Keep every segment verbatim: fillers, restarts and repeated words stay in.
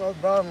bang.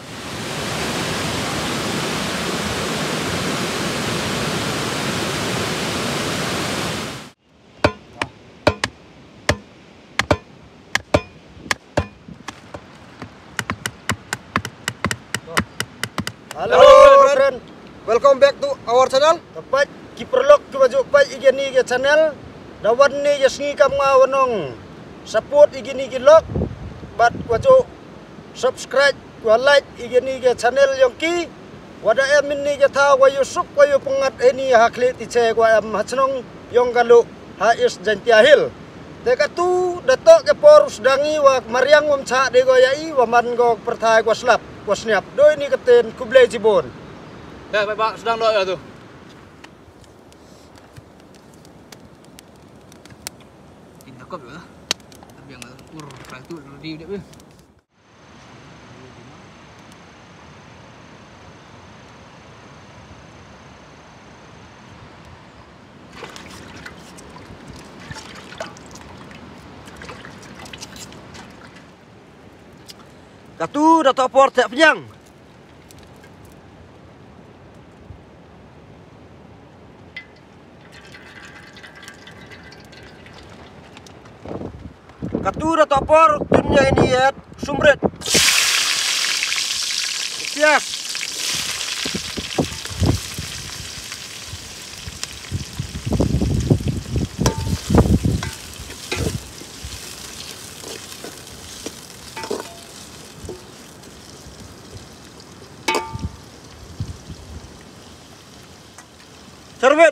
Halo, friend. Welcome back to our channel. Tepat kiperlok ke baju pai igen ni ke channel. Dawan ni ya sngi kam ngawanong. Support igen ni lok. Bat baju subscribe wa like igen ni ke channel yang ki. Wada em ni ke tha wa yusuk wa yu pengat ini hakli ti che wa em hachnong yang galu ha is jantia hill. Teka tu datok ke por sedangi wa mariang wam cha de go yai wa man go perthai wa slap. Wasniap, doi ni keten kublai Cibon. Ya, baik Pak, sedang doa ya tu. Ini kop ya. Tapi yang ur itu di dia be. Katu datuk por tak penyang. Katu datuk por tunnya ini ya sumret. Siap. Servet.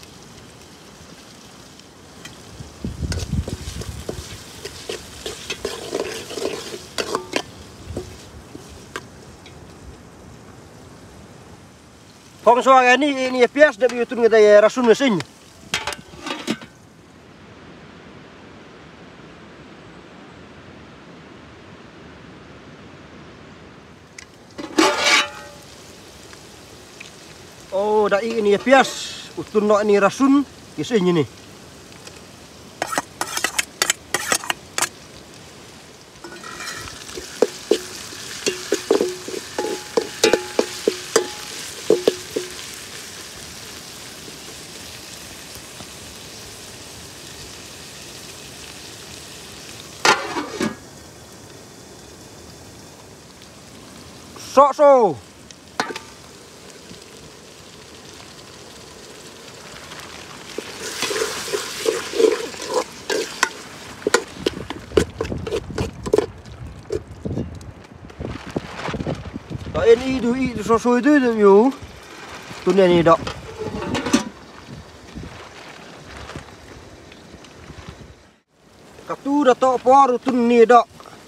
Phong soal ini ini pias dah biutun kita ya rasun mesin. Oh, dah ini pias. Utun no ini rasun kisah ini. Sok so. Ini itu itu soso itu itu yo. Tunya ni dok. Katu datok por tun ni dok.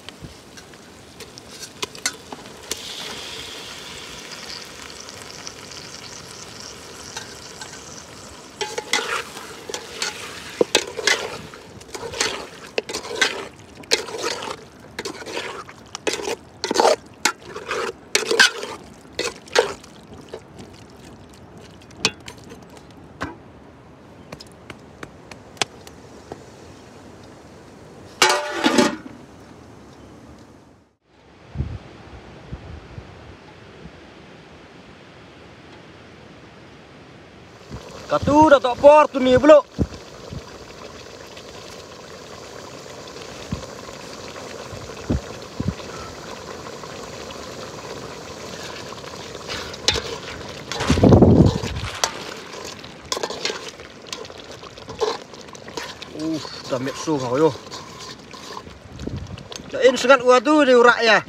Katu datok por tu ni beluk. Uh, dah meksu kau yo. Jain sengat gua tu di urak ya.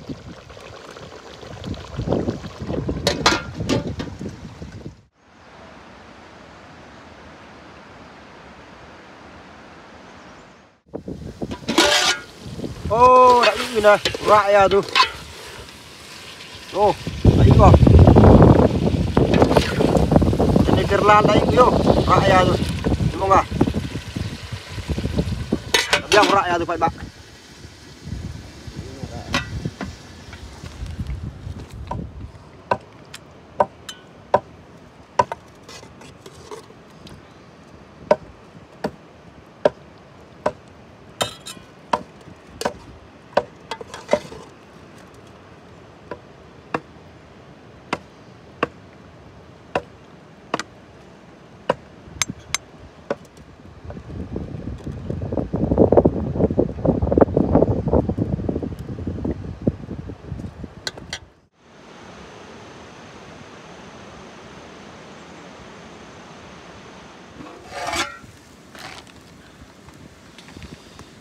Oh, dah ini nah, urak ya tu. Oh, dah ini kau. Ini kerlan dah ini yo, urak ya tu. Tengok ah. Biar urak ya tu pak bak.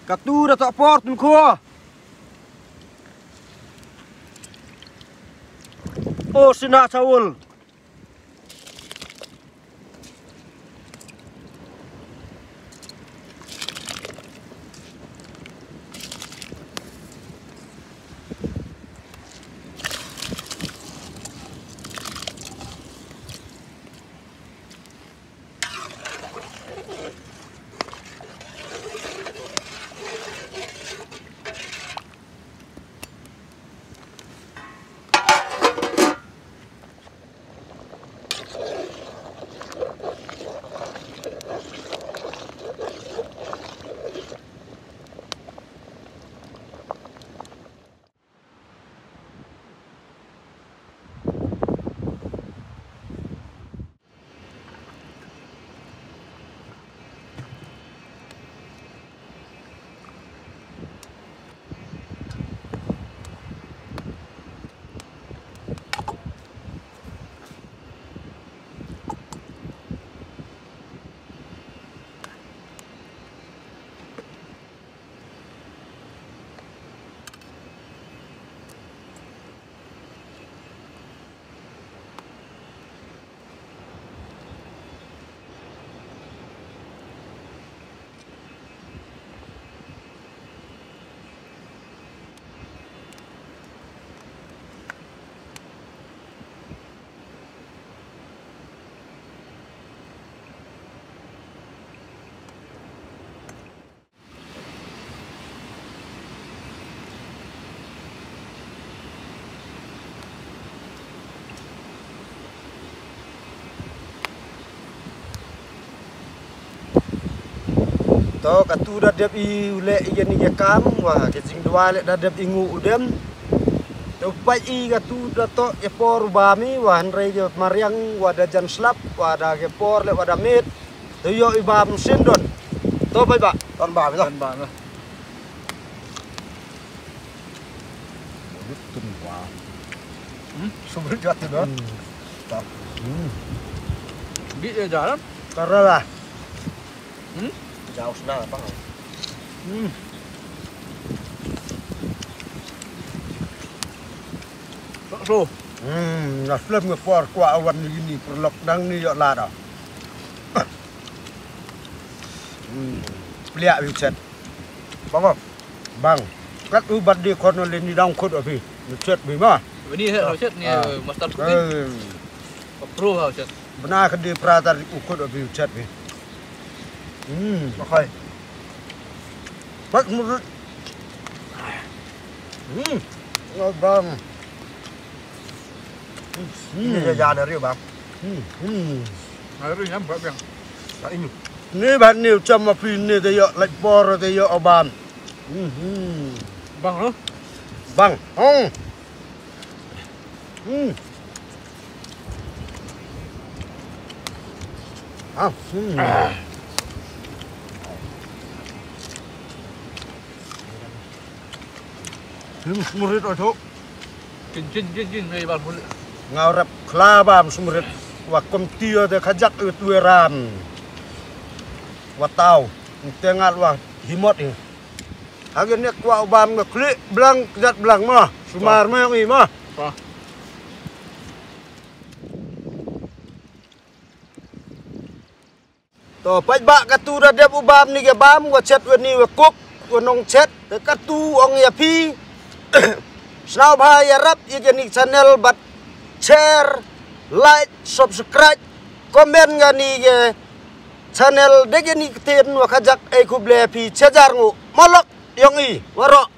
Katu dah tak por tun khua. Oh sina caul. To katu dah dep i ule igen ni kam wah ke jing dua le dah dep ingu udem. To pai i katu dah to e por bami wah rei je mariang wah da jan slap wah da ke por le wah da mit. To yo i bam sindon. To pai ba ton ba to. Ton ba mà. Tun quá. Hmm? Sumber jat tu dah. Hmm. Biết giờ lắm. Karena lah. Hmm? Jauh sana bang. Hmm. Ro. Hmm, na film ngepor kwa awan ni ni perlok dang ni yo la dah. Hmm. Lihat wicet. Bang bang. Kat ubat di kono le ni dang khot api. Wicet bi ma. Bữa đi hết rồi chết nè, master cooking. Pro hao chết. Benar ke di pratar ukut api wicet bi. Hmm, pakai. Pak mulut. Hmm. Ngon bang. Hmm. Ini jajan dari bang. Hmm. Hmm. Rồi rồi nhắm bữa bèn. Tak ini. Ni ban ni macam api ni dia yo like bor dia yo abam. Hmm. Bang đó. Bang. Oh. Hmm. Ah. Hmm. Ah. Hmm, sumurit ojo. Chin chin chin chin đây bạn muốn. Ngaurap kelabam sumurit. Wakom tio de kajak utueran. Watau. Tengal wah himot ni. Agen nek wa ubam ngeklik belang jat belang mah. Sumar mah yang i mah. Apa? To pai ba katu dah dep ubam ni ke bam wa chat wa ni wa kuk wa nong chat te katu ong ya pi. Snau bhai arab ye ni channel bat share like subscribe comment ngani ke channel de ni ten wa khajak e kuble pi chajar ngu molok yong i waro